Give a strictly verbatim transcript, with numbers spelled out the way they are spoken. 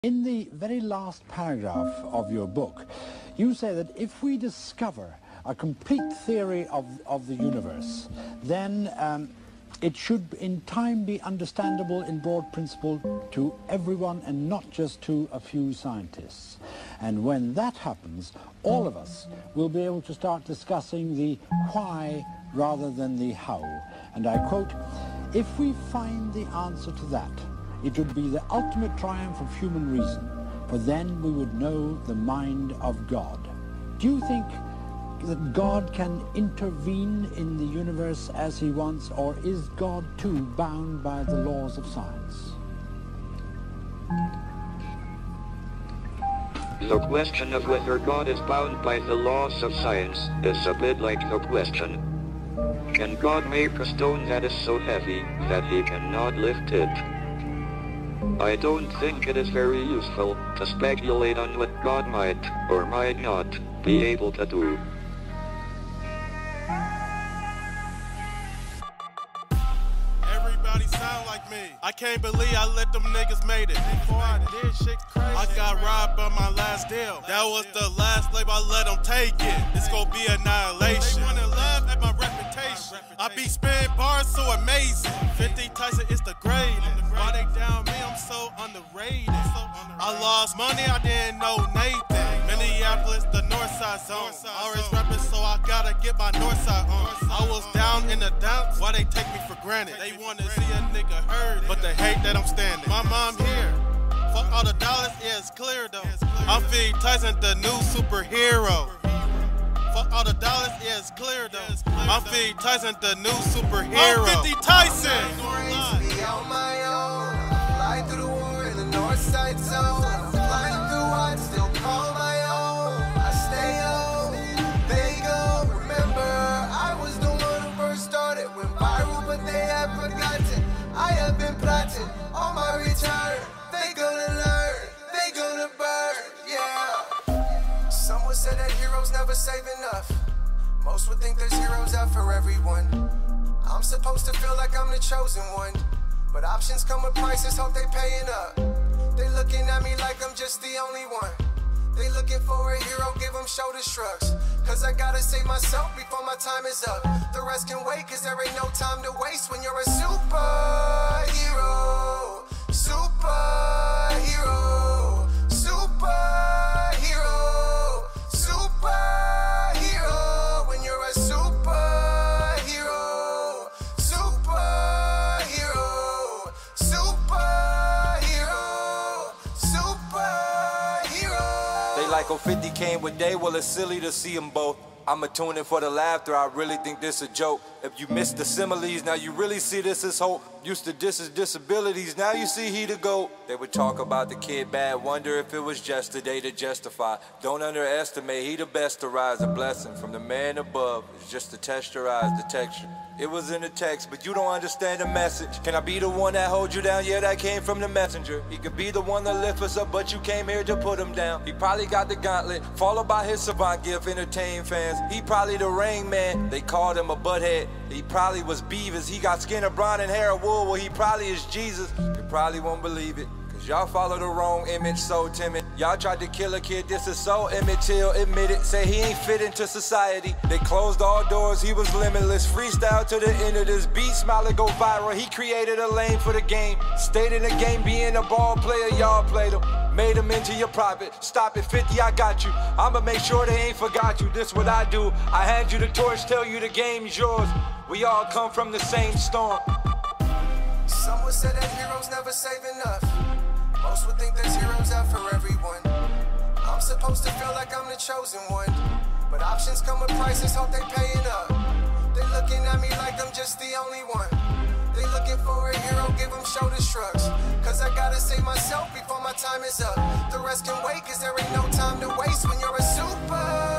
In the very last paragraph of your book, you say that if we discover a complete theory of, of the universe, then um, it should in time be understandable in broad principle to everyone and not just to a few scientists. And when that happens, all of us will be able to start discussing the why rather than the how. And I quote, "If we find the answer to that, it would be the ultimate triumph of human reason, for then we would know the mind of God." Do you think that God can intervene in the universe as he wants, or is God too bound by the laws of science? The question of whether God is bound by the laws of science is a bit like the question, can God make a stone that is so heavy that he cannot lift it? I don't think it is very useful to speculate on what God might or might not be able to do. Everybody sound like me. I can't believe I let them niggas made it. Before I did shit crazy, I got robbed by my last deal. That was the last label, I let them take it. It's gonna be annihilation. They wanna laugh at my reputation. I be spitting bars so amazing. fifty Tyson is the grade. Why they down me? I'm so underrated. I lost money, I didn't know Nathan. Minneapolis, the north side zone. Always rapping, so I gotta get my north side on. I was down in the dumps, why they take me for granted? They wanna see a nigga hurt, but they hate that I'm standing. My mom here, fuck all the dollars, yeah, it's clear though. I'm Fifty Tyson, the new superhero. Fuck all the dollars, yeah, it's clear though. I'm Fifty Tyson, the new superhero. I'm Fifty Tyson. Be on my own. Fly through the war in the north side zone. Flying through what still call my own. I stay home. They go. Remember, I was the one who first started. Went viral, but they have forgotten. I have been plotting on my return. They gonna learn. They gonna burn. Yeah. Someone said that heroes never save enough. Most would think there's heroes out for everyone. I'm supposed to feel like I'm the chosen one, but options come with prices, hope they paying up. They looking at me like I'm just the only one. They looking for a hero, give them shoulder shrugs. Cause I gotta save myself before my time is up. The rest can wait, cause there ain't no time to waste when you're a superhero. Superhero. Superhero. Superhero. When you're a superhero. Superhero. Superhero. Superhero. They like oh fifty came with day, well it's silly to see them both. I'ma tune in for the laughter, I really think this a joke. If you missed the similes, now you really see this as hope. Used to diss his disabilities, now you see he the GOAT. They would talk about the kid bad, wonder if it was just a day to justify. Don't underestimate, he the best to rise. A blessing from the man above, it's just to test your eyes, the texture. It was in the text, but you don't understand the message. Can I be the one that holds you down? Yeah, that came from the messenger. He could be the one that lift us up, but you came here to put him down. He probably got the gauntlet, followed by his savant gift, entertain fans. He probably the Rain Man, they called him a butthead. He probably was Beavis, he got skin of bronze and hair of wool. Well, he probably is Jesus, you probably won't believe it. Y'all follow the wrong image, so timid. Y'all tried to kill a kid, this is so immature, admit it. Say he ain't fit into society. They closed all doors, he was limitless. Freestyle to the end of this beat, smile and go viral. He created a lane for the game. Stayed in the game, being a ball player, y'all played him. Made him into your private. Stop at fifty, I got you. I'ma make sure they ain't forgot you. This what I do. I hand you the torch, tell you the game's yours. We all come from the same storm. Someone said that heroes never save enough. Most would think there's heroes out for everyone. I'm supposed to feel like I'm the chosen one, but options come with prices, hope they paying up. They looking at me like I'm just the only one. They looking for a hero, give them shoulder shrugs. Cause I gotta save myself before my time is up. The rest can wait, cause there ain't no time to waste when you're a super